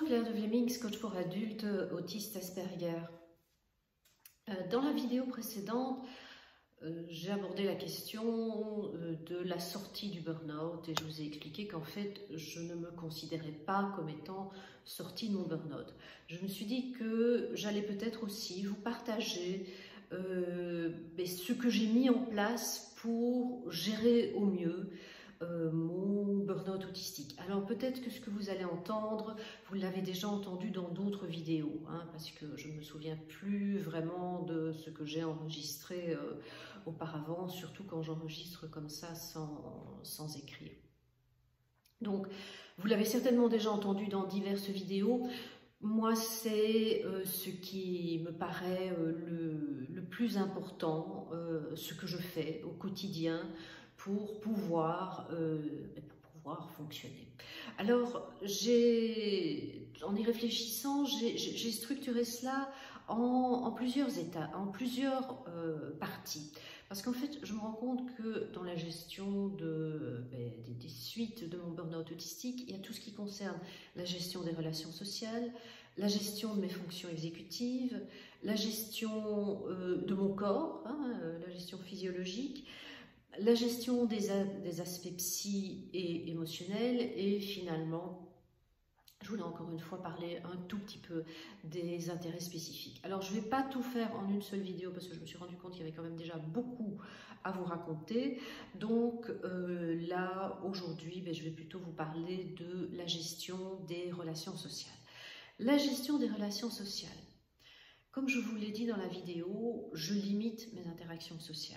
Claire de Vlemings, coach pour adultes autistes Asperger. Dans la vidéo précédente, j'ai abordé la question de la sortie du burn-out et je vous ai expliqué qu'en fait, je ne me considérais pas comme étant sortie de mon burn-out. Je me suis dit que j'allais peut-être aussi vous partager ce que j'ai mis en place pour gérer au mieux mon burn-out autistique. Alors peut-être que ce que vous allez entendre, vous l'avez déjà entendu dans d'autres vidéos, parce que je ne me souviens plus vraiment de ce que j'ai enregistré auparavant, surtout quand j'enregistre comme ça sans écrire. Donc, vous l'avez certainement déjà entendu dans diverses vidéos. Moi, c'est ce qui me paraît le plus important, ce que je fais au quotidien pour pouvoir fonctionner. Alors, en y réfléchissant, j'ai structuré cela en plusieurs états, en plusieurs parties. Parce qu'en fait, je me rends compte que dans la gestion des suites de mon burn-out autistique, il y a tout ce qui concerne la gestion des relations sociales, la gestion de mes fonctions exécutives, la gestion de mon corps, la gestion physiologique, la gestion des aspects psy et émotionnels et finalement, je voulais encore une fois parler un tout petit peu des intérêts spécifiques. Alors, je ne vais pas tout faire en une seule vidéo parce que je me suis rendu compte qu'il y avait quand même déjà beaucoup à vous raconter. Donc là, aujourd'hui, je vais plutôt vous parler de la gestion des relations sociales. La gestion des relations sociales. Comme je vous l'ai dit dans la vidéo, je limite mes interactions sociales.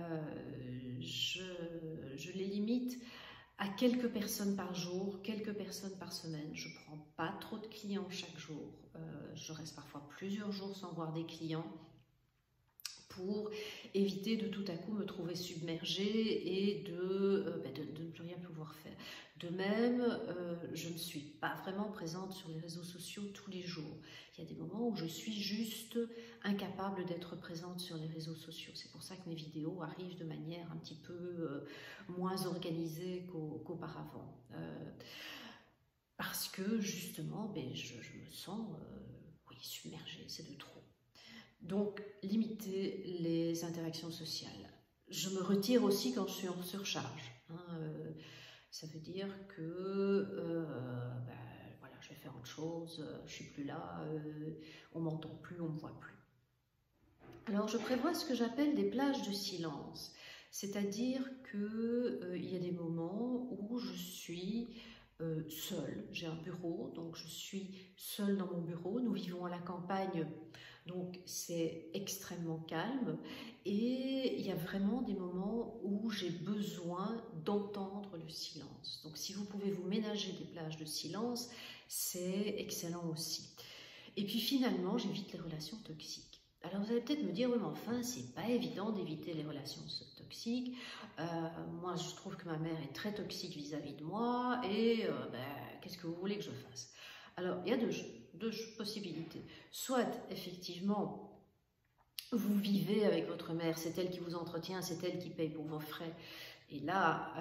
Je les limite à quelques personnes par jour, quelques personnes par semaine. Je ne prends pas trop de clients chaque jour. Je reste parfois plusieurs jours sans voir des clients pour éviter de tout à coup me trouver submergée et de ne plus rien pouvoir faire. De même, je ne suis pas vraiment présente sur les réseaux sociaux tous les jours. Il y a des moments où je suis juste incapable d'être présente sur les réseaux sociaux. C'est pour ça que mes vidéos arrivent de manière un petit peu moins organisée qu'auparavant. Parce que justement, je me sens submergée, c'est de trop. Donc, limiter les interactions sociales. Je me retire aussi quand je suis en surcharge. Ça veut dire que voilà, je vais faire autre chose, je ne suis plus là, on ne m'entend plus, on ne me voit plus. Alors, je prévois ce que j'appelle des plages de silence. C'est-à-dire qu'il y a des moments où je suis seule. J'ai un bureau, donc je suis seule dans mon bureau. Nous vivons à la campagne, donc c'est extrêmement calme. Et il y a vraiment des moments où j'ai besoin d'entendre le silence. Donc si vous pouvez vous ménager des plages de silence, c'est excellent aussi. Et puis finalement, j'évite les relations toxiques. Alors vous allez peut-être me dire, oui mais enfin, c'est pas évident d'éviter les relations toxiques. Moi, je trouve que ma mère est très toxique vis-à-vis de moi et qu'est-ce que vous voulez que je fasse? Alors, il y a deux possibilités. Soit, effectivement, vous vivez avec votre mère, c'est elle qui vous entretient, c'est elle qui paye pour vos frais. Et là,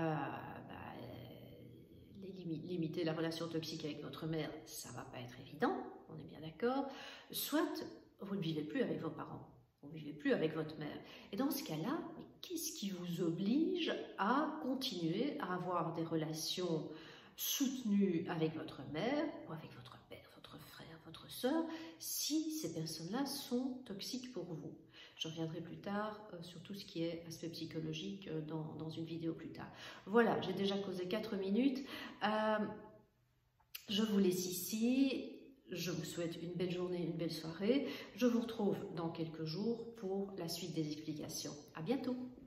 limiter la relation toxique avec votre mère, ça ne va pas être évident, on est bien d'accord. Soit, vous ne vivez plus avec vos parents, vous ne vivez plus avec votre mère. Et dans ce cas-là, qu'est-ce qui vous oblige à continuer à avoir des relations soutenues avec votre mère ou avec votre père, votre frère, votre soeur, si ces personnes-là sont toxiques pour vous? Je reviendrai plus tard sur tout ce qui est aspect psychologique dans une vidéo plus tard. Voilà, j'ai déjà causé 4 minutes. Je vous laisse ici. Je vous souhaite une belle journée, une belle soirée. Je vous retrouve dans quelques jours pour la suite des explications. À bientôt!